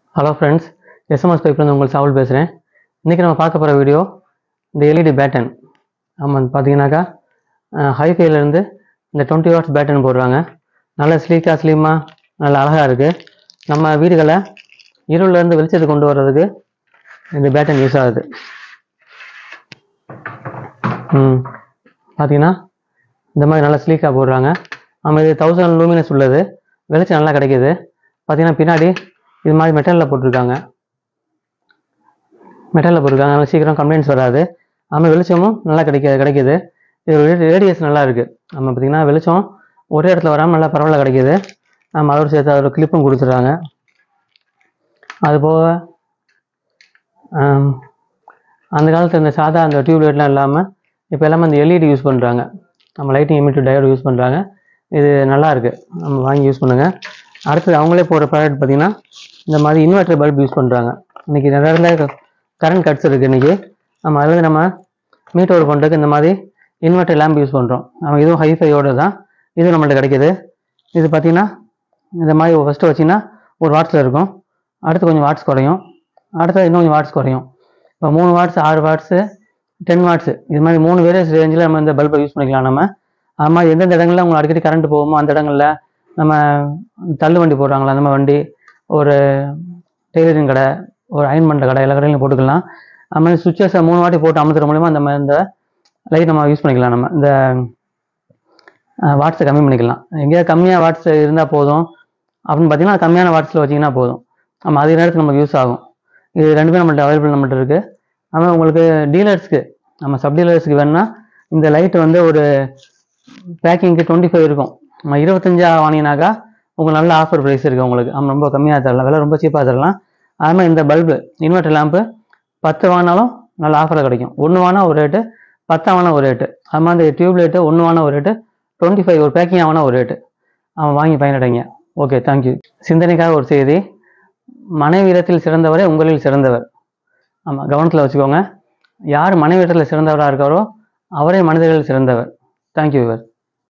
Hello friends, SMS பைப்லேருந்து உங்கள் சாவல் பேசுகிறேன். இன்றைக்கி நம்ம பார்க்க போகிற வீடியோ இந்த எல்இடி பேட்டன். ஆமாம், பார்த்தீங்கன்னாக்கா ஹைஃபைலேருந்து இந்த 20 வாட்ஸ் பேட்டன் போடுறாங்க. நல்ல ஸ்லீமாக நல்ல அழகாக இருக்குது. நம்ம வீடுகளை இருளிலேருந்து வெளிச்சத்தை கொண்டு வர்றதுக்கு இந்த பேட்டன் யூஸ் ஆகுது. பார்த்தீங்கன்னா இந்த மாதிரி நல்லா ஸ்லீக்காக போடுறாங்க. நம்ம இது 1000 லூமினஸ் உள்ளது, வெளிச்சம் நல்லா கிடைக்கிது. பார்த்தீங்கன்னா பின்னாடி இது மாதிரி மெட்டலில் போட்டிருக்காங்க. நல்லா சீக்கிரம் கம்ப்ளைண்ட்ஸ் வராது. நம்ம வெளிச்சமும் நல்லா கிடைக்கிது. இது ரேடியஸ் நல்லா இருக்குது. நம்ம பார்த்திங்கன்னா வெளிச்சம் ஒரே இடத்துல வராமல் நல்லா பரவாயில்ல கிடைக்கிது. நம்ம அதோடு சேர்த்து அதோட கிளிப்பும் கொடுத்துட்றாங்க. அதுபோக அந்த காலத்தில் இந்த சாதா அந்த டியூப்லைட்லாம் இல்லாமல் இப்போ எல்லாமே அந்த எல்இடி யூஸ் பண்ணுறாங்க. நம்ம லைட்டிங் எமிட்டர் டயோடு யூஸ் பண்ணுறாங்க. இது நல்லா இருக்குது, நம்ம வாங்கி யூஸ் பண்ணுங்கள். அடுத்தது அவங்களே போடுற ப்ராடக்ட் பார்த்திங்கன்னா இந்த மாதிரி இன்வெர்டர் பல்ப் யூஸ் பண்ணுறாங்க. இன்றைக்கி நிறைய கரண்ட் கட்ஸ் இருக்குது. இன்றைக்கி நம்ம அதில் நம்ம மீட் ஓவர் பண்ணுறதுக்கு இந்த மாதிரி இன்வெர்டர் லேம்ப் யூஸ் பண்ணுறோம். நம்ம இதுவும் ஹைஃபையோடு தான், இதுவும் நம்மள்ட்ட கிடைக்கிது. இது பார்த்திங்கன்னா இந்த மாதிரி ஃபஸ்ட்டு வச்சிங்கன்னா 1 வாட்ஸில் இருக்கும். அடுத்து கொஞ்சம் வாட்ஸ் குறையும், அடுத்து இன்னும் கொஞ்சம் வாட்ஸ் குறையும். இப்போ 3 வாட்ஸ், 6 வாட்ஸு, 10 வாட்ஸு, இது மாதிரி 3 வேரியஸ் ரேஞ்சில் நம்ம இந்த பல்பை யூஸ் பண்ணிக்கலாம். நம்ம அது மாதிரி எந்தெந்த இடங்களில் உங்களுக்கு அடிக்கடி கரண்ட் போகுமோ அந்த இடங்களில் நம்ம தள்ளு வண்டி போடுறாங்களா, அந்த மாதிரி வண்டி, ஒரு டெய்லரிங் கடை, ஒரு அயன் பண்ணுற கடை, எல்லா கடையிலையும் போட்டுக்கலாம். அது மாதிரி சுவிட்சஸை 3 வாட்டி போட்டு அமுத்துற மூலிமா நம்ம இந்த லைட் நம்ம யூஸ் பண்ணிக்கலாம். நம்ம இந்த வாட்ஸை கம்மி பண்ணிக்கலாம். எங்கேயாவது கம்மியாக வாட்ஸ் இருந்தால் போதும் அப்படின்னு பார்த்தீங்கன்னா கம்மியான வாட்ஸில் வச்சிங்கன்னா போதும். நம்ம அதிக நேரத்துக்கு நமக்கு யூஸ் ஆகும். இது ரெண்டுமே நம்மள்ட்ட அவைலபிள் நம்மள்ட்ட இருக்குது. ஆனால் உங்களுக்கு டீலர்ஸ்க்கு, நம்ம சப் டீலர்ஸ்க்கு வேணுன்னா இந்த லைட்டு வந்து ஒரு பேக்கிங்க்கு 25 இருக்கும். நம்ம 25 வாங்கினாக்கா உங்களுக்கு நல்ல ஆஃபர் ப்ரைஸ் இருக்குது. உங்களுக்கு நம்ம ரொம்ப கம்மியாக தரலாம், விலை ரொம்ப சீப்பாக தரலாம். அதுமாதிரி இந்த பல்பு இன்வெர்டர் லேம்ப்பு 10 வாங்கினாலும் நல்ல ஆஃபரில் கிடைக்கும். 1 வாங்கினா ஒரு ரேட்டு, 10 வாங்கினா ஒரு ரேட்டு. அது மாதிரி இந்த டியூப் லைட்டு 1 வாங்கினா ஒரு ரேட்டு, 25 ஒரு பேக்கிங் வாங்கினா ஒரு ரேட்டு. அவன் வாங்கி பயனடைங்க. Okay, thank you. சிந்தனைக்காக ஒரு செய்தி. மனைவியிடத்தில் சிறந்தவரே உங்களில் சிறந்தவர். ஆமாம், கவனத்தில் வச்சுக்கோங்க. யார் மனைவியிடத்தில் சிறந்தவராக இருக்காரோ அவரே மனிதர்களில் சிறந்தவர். தேங்க்யூ.